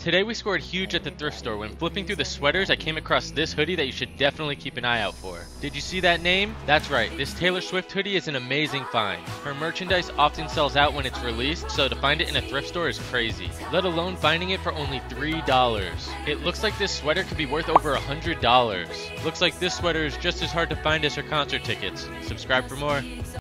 Today we scored huge at the thrift store. When flipping through the sweaters, I came across this hoodie that you should definitely keep an eye out for. Did you see that name? That's right, this Taylor Swift hoodie is an amazing find. Her merchandise often sells out when it's released, so to find it in a thrift store is crazy. Let alone finding it for only $3. It looks like this sweater could be worth over $100. Looks like this sweater is just as hard to find as her concert tickets. Subscribe for more.